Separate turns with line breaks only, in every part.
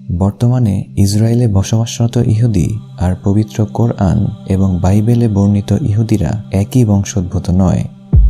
বর্তমানে ইসরায়েলে বসবাসরত ইহুদি আর পবিত্র কোরআন এবং বাইবেলে বর্ণিত ইহুদিরা একই বংশোদ্ভূত নয়।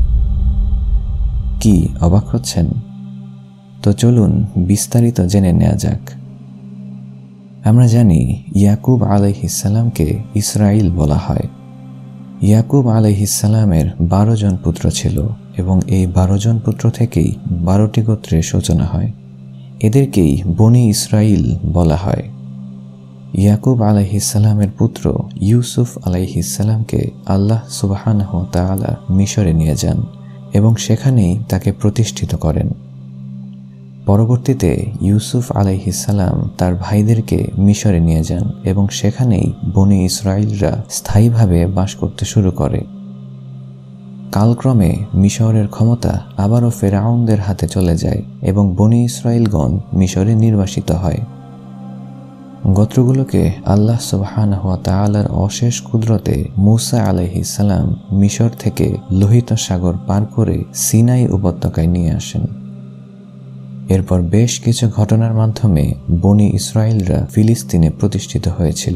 কি অবাক হচ্ছেন? তো চলুন বিস্তারিত জেনে নেওয়া যাক। আমরা জানি ইয়াকুব আলাইহিসসালামকে ইসরাইল বলা হয়। ইয়াকুব আলাইহিসসালামের 12 জন পুত্র ছিল এবং এই 12 জন পুত্র থেকেই 12টি গোত্রের সূচনা হয়। এদেরকেই বনি ইসরাইল বলা হয়। ইয়াকুব আলাইহিসসালামের পুত্র ইউসুফ আলাইহিসসালামকে আল্লাহ সুবহানাহু ওয়া তাআলা মিশরে নিয়ে যান এবং সেখানেই তাকে প্রতিষ্ঠিত করেন। পরবর্তীতে ইউসুফ আলাইহিসসালাম তার ভাইদেরকে মিশরে নিয়ে যান এবং সেখানেই বনি ইসরাইলরা স্থায়ীভাবে বাস করতে শুরু করে। কালক্রমে মিশরের ক্ষমতা আবারও ফেরাউনদের হাতে চলে যায় এবং বনি ইসরাইলগণ মিশরে নির্বাসিত হয়। গোত্রগুলোকে আল্লাহ সুবহানাহু ওয়া তাআলার অশেষ কুদরতে মূসা আলাইহিসসালাম মিশর থেকে লোহিত সাগর পার করে সিনাই উপত্যকায় নিয়ে আসেন। এরপর বেশ কিছু ঘটনার মাধ্যমে বনি ইসরাইলরা ফিলিস্তিনে প্রতিষ্ঠিত হয়েছিল।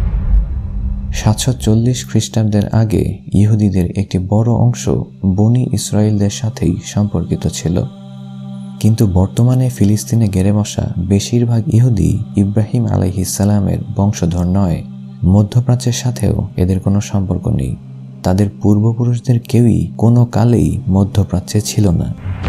740 খ্রিস্টাব্দের আগে ইহুদিদের একটি বড় অংশ বনি ইসরাইলদের সাথেই সম্পর্কিত ছিল, কিন্তু বর্তমানে ফিলিস্তিনে গেড়ে বসা বেশিরভাগ ইহুদি ইব্রাহিম আলাইহিসসালামের বংশধর নয়। মধ্যপ্রাচ্যের সাথেও এদের কোনো সম্পর্ক নেই। তাদের পূর্বপুরুষদের কেউই কোনো কালেই মধ্যপ্রাচ্যে ছিল না।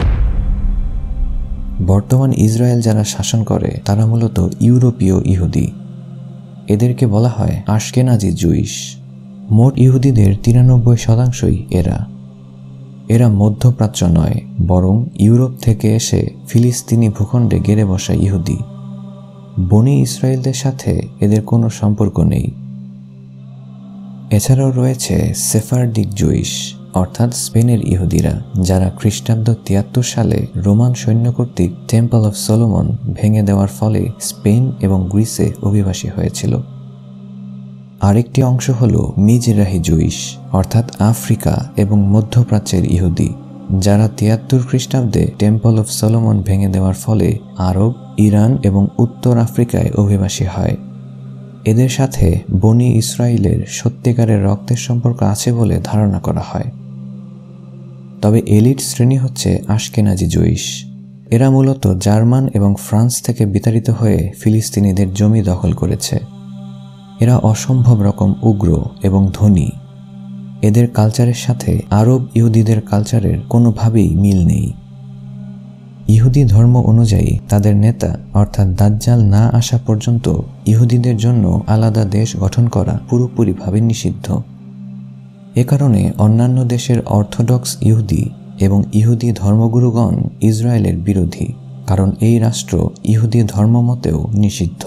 বর্তমান ইসরায়েল যারা শাসন করে তারা মূলত ইউরোপীয় ইহুদি। এদেরকে বলা হয় আশকেনাজি জুইশ। মোট ইহুদিদের 93% এরা মধ্যপ্রাচ্য নয়, বরং ইউরোপ থেকে এসে ফিলিস্তিনি ভূখণ্ডে গেড়ে বসা ইহুদি। বনি ইসরায়েলদের সাথে এদের কোনো সম্পর্ক নেই। এছাড়াও রয়েছে সেফারডিক জুইশ, অর্থাৎ স্পেনের ইহুদিরা, যারা খ্রিস্টাব্দ 73 সালে রোমান সৈন্য কর্তৃক টেম্পল অফ সলোমন ভেঙে দেওয়ার ফলে স্পেন এবং গ্রিসে অভিবাসী হয়েছিল। আরেকটি অংশ হল মিজরাহি জুইশ, অর্থাৎ আফ্রিকা এবং মধ্যপ্রাচ্যের ইহুদি, যারা 73 খ্রিস্টাব্দে টেম্পল অফ সলোমন ভেঙে দেওয়ার ফলে আরব, ইরান এবং উত্তর আফ্রিকায় অভিবাসী হয়। এদের সাথে বনি ইসরায়েলের সত্যিকারের রক্তের সম্পর্ক আছে বলে ধারণা করা হয়। তবে এলিট শ্রেণী হচ্ছে আশকেনাজি জুইশ। এরা মূলত জার্মান এবং ফ্রান্স থেকে বিতাড়িত হয়ে ফিলিস্তিনিদের জমি দখল করেছে। এরা অসম্ভব রকম উগ্র এবং ধনী। এদের কালচারের সাথে আরব ইহুদিদের কালচারের কোনোভাবেই মিল নেই। ইহুদি ধর্ম অনুযায়ী তাদের নেতা অর্থাৎ দাজ্জাল না আসা পর্যন্ত ইহুদিদের জন্য আলাদা দেশ গঠন করা পুরোপুরিভাবে নিষিদ্ধ। এ কারণে অন্যান্য দেশের অর্থোডক্স ইহুদি এবং ইহুদি ধর্মগুরুগণ ইসরায়েলের বিরোধী, কারণ এই রাষ্ট্র ইহুদি ধর্মমতেও নিষিদ্ধ।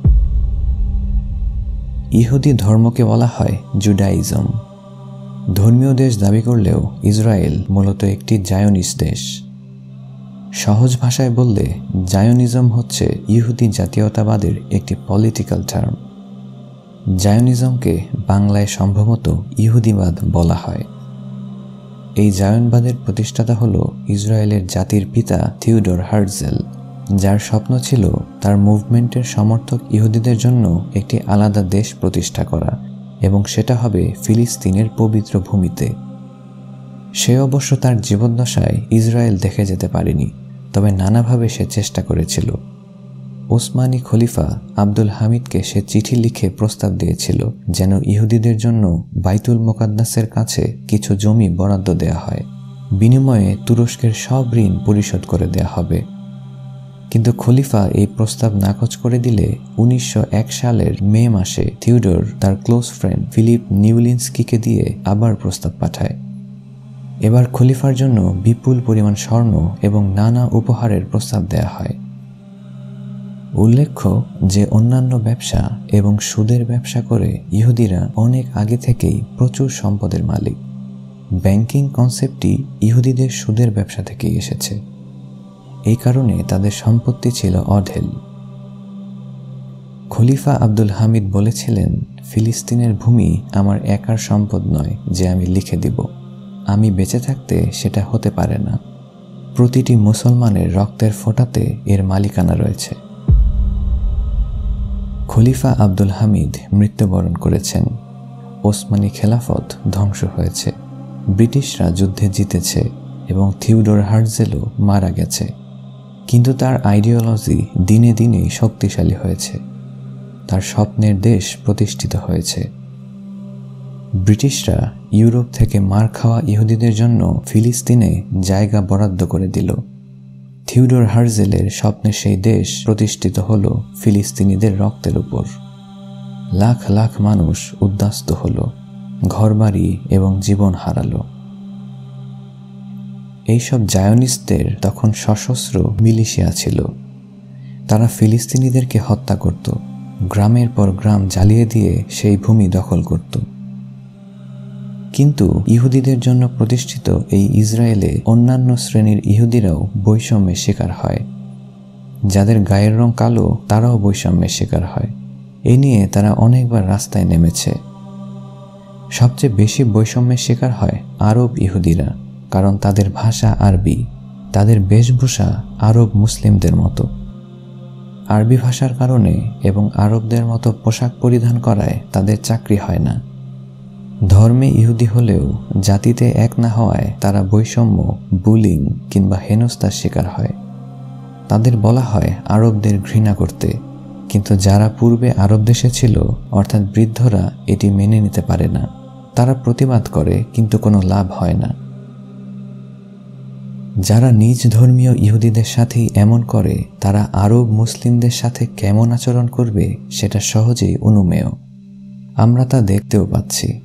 ইহুদি ধর্মকে বলা হয় জুডাইজম। ধর্মীয় দেশ দাবি করলেও ইসরায়েল মূলত একটি জায়নিস্ট দেশ। সহজ ভাষায় বললে জায়নিজম হচ্ছে ইহুদি জাতীয়তাবাদের একটি পলিটিক্যাল টার্ম। জায়নিজমকে বাংলায় সম্ভবত ইহুদিবাদ বলা হয়। এই জায়নবাদের প্রতিষ্ঠাতা হল ইসরায়েলের জাতির পিতা থিওডর হার্টজেল, যার স্বপ্ন ছিল তার মুভমেন্টের সমর্থক ইহুদিদের জন্য একটি আলাদা দেশ প্রতিষ্ঠা করা, এবং সেটা হবে ফিলিস্তিনের পবিত্র ভূমিতে। সে অবশ্য তার জীবদ্দশায় ইসরায়েল দেখে যেতে পারেনি, তবে নানাভাবে সে চেষ্টা করেছিল। ওসমানী খলিফা আব্দুল হামিদকে সে চিঠি লিখে প্রস্তাব দিয়েছিল যেন ইহুদিদের জন্য বাইতুল মুকাদ্দাসের কাছে কিছু জমি বরাদ্দ দেয়া হয়, বিনিময়ে তুরস্কের সব ঋণ পরিশোধ করে দেয়া হবে। কিন্তু খলিফা এই প্রস্তাব নাকচ করে দিলে 1901 সালের মে মাসে থিওডর তার ক্লোজ ফ্রেন্ড ফিলিপ নিউলিন্সকিকে দিয়ে আবার প্রস্তাব পাঠায়। এবার খলিফার জন্য বিপুল পরিমাণ স্বর্ণ এবং নানা উপহারের প্রস্তাব দেয়া হয়। উল্লেখ্য যে অন্যান্য ব্যবসা এবং সুদের ব্যবসা করে ইহুদিরা অনেক আগে থেকেই প্রচুর সম্পদের মালিক। ব্যাংকিং কনসেপ্টটি ইহুদিদের সুদের ব্যবসা থেকেই এসেছে। এই কারণে তাদের সম্পত্তি ছিল অঢেল। খলিফা আব্দুল হামিদ বলেছিলেন, ফিলিস্তিনের ভূমি আমার একার সম্পদ নয় যে আমি লিখে দিব। আমি বেঁচে থাকতে সেটা হতে পারে না। প্রতিটি মুসলমানের রক্তের ফোঁটাতে এর মালিকানা রয়েছে। খলিফা আব্দুল হামিদ মৃত্যুবরণ করেছেন, ওসমানী খেলাফত ধ্বংস হয়েছে, ব্রিটিশরা যুদ্ধে জিতেছে এবং থিওডর হার্জেলও মারা গেছে। কিন্তু তার আইডিওলজি দিনে দিনে শক্তিশালী হয়েছে, তার স্বপ্নের দেশ প্রতিষ্ঠিত হয়েছে। ব্রিটিশরা ইউরোপ থেকে মার খাওয়া ইহুদিদের জন্য ফিলিস্তিনে জায়গা বরাদ্দ করে দিল। থিওডর হার্জেলের স্বপ্নের সেই দেশ প্রতিষ্ঠিত হল ফিলিস্তিনিদের রক্তের উপর। লাখ লাখ মানুষ উদ্বাস্ত হল, ঘরবাড়ি এবং জীবন হারালো। এইসব জায়নিস্টদের তখন সশস্ত্র মিলিশিয়া ছিল। তারা ফিলিস্তিনিদেরকে হত্যা করত, গ্রামের পর গ্রাম জ্বালিয়ে দিয়ে সেই ভূমি দখল করত। কিন্তু ইহুদিদের জন্য প্রতিষ্ঠিত এই ইসরায়েলে অন্যান্য শ্রেণীর ইহুদিরাও বৈষম্যের শিকার হয়। যাদের গায়ের রং কালো তারাও বৈষম্যের শিকার হয়। এ নিয়ে তারা অনেকবার রাস্তায় নেমেছে। সবচেয়ে বেশি বৈষম্যের শিকার হয় আরব ইহুদিরা, কারণ তাদের ভাষা আরবি, তাদের বেশভূষা আরব মুসলিমদের মতো। আরবি ভাষার কারণে এবং আরবদের মতো পোশাক পরিধান করায় তাদের চাকরি হয় না। ধর্মে ইহুদি হলেও জাতিতে এক না হওয়ায় তারা বৈষম্য, বুলিং কিংবা হেনস্থার শিকার হয়। তাদের বলা হয় আরবদের ঘৃণা করতে, কিন্তু যারা পূর্বে আরব দেশে ছিল অর্থাৎ বৃদ্ধরা এটি মেনে নিতে পারে না। তারা প্রতিবাদ করে কিন্তু কোনো লাভ হয় না। যারা নিজ ধর্মীয় ইহুদিদের সাথেই এমন করে, তারা আরব মুসলিমদের সাথে কেমন আচরণ করবে সেটা সহজেই অনুমেয়। আমরা তা দেখতেও পাচ্ছি।